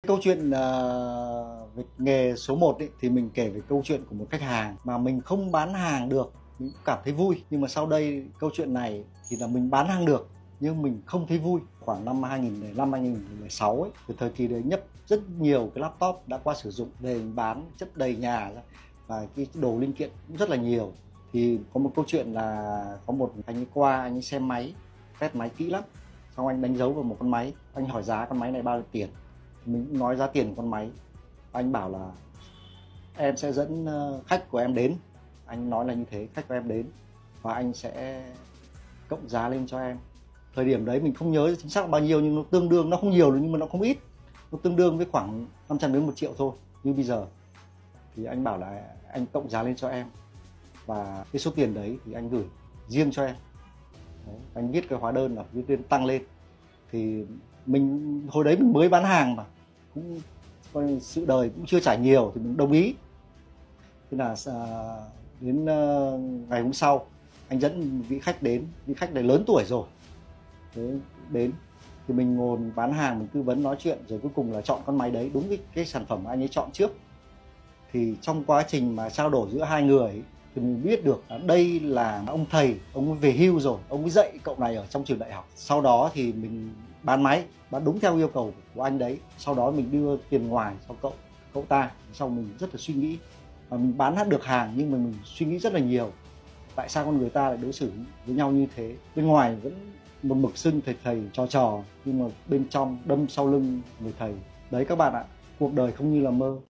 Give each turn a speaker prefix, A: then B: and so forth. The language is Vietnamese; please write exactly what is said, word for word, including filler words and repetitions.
A: Câu chuyện ờ, về nghề số một ấy, thì mình kể về câu chuyện của một khách hàng mà mình không bán hàng được, mình cũng cảm thấy vui. Nhưng mà sau đây câu chuyện này thì là mình bán hàng được nhưng mình không thấy vui. Khoảng năm hai nghìn không trăm lẻ năm hai nghìn không trăm lẻ sáu ấy, từ thời kỳ đấy nhấp rất nhiều cái laptop đã qua sử dụng về mình bán chất đầy nhà ra, và cái đồ linh kiện cũng rất là nhiều. Thì có một câu chuyện là có một anh ấy qua, anh ấy xem máy, test máy kỹ lắm, xong anh đánh dấu vào một con máy, anh hỏi giá con máy này bao nhiêu tiền. Mình cũng nói giá tiền của con máy. Anh bảo là em sẽ dẫn ờ, khách của em đến. Anh nói là như thế, khách của em đến và anh sẽ cộng giá lên cho em. Thời điểm đấy mình không nhớ chính xác là bao nhiêu, nhưng nó tương đương, nó không nhiều nhưng mà nó không ít, nó tương đương với khoảng năm trăm đến một triệu thôi như bây giờ. Thì anh bảo là anh cộng giá lên cho em, và cái số tiền đấy thì anh gửi riêng cho em. Đấy, anh viết cái hóa đơn là viết lên tăng lên. Thì mình hồi đấy mình mới bán hàng mà cũng coi sự đời cũng chưa trải nhiều thì mình đồng ý. Thế là à, đến uh, ngày hôm sau anh dẫn vị khách đến, vị khách này lớn tuổi rồi. Thế đến thì mình ngồi bán hàng, mình tư vấn nói chuyện, rồi cuối cùng là chọn con máy đấy, đúng cái, cái sản phẩm mà anh ấy chọn trước. Thì trong quá trình mà trao đổi giữa hai người ấy, thì mình biết được là đây là ông thầy, ông ấy về hưu rồi, ông ấy dạy cậu này ở trong trường đại học. Sau đó thì mình bán máy, bán đúng theo yêu cầu của anh đấy. Sau đó mình đưa tiền ngoài cho cậu, cậu ta. Sau mình rất là suy nghĩ, và mình bán hết được hàng nhưng mà mình suy nghĩ rất là nhiều. Tại sao con người ta lại đối xử với nhau như thế? Bên ngoài vẫn một mực xưng thầy thầy trò trò, nhưng mà bên trong đâm sau lưng người thầy. Đấy các bạn ạ, cuộc đời không như là mơ.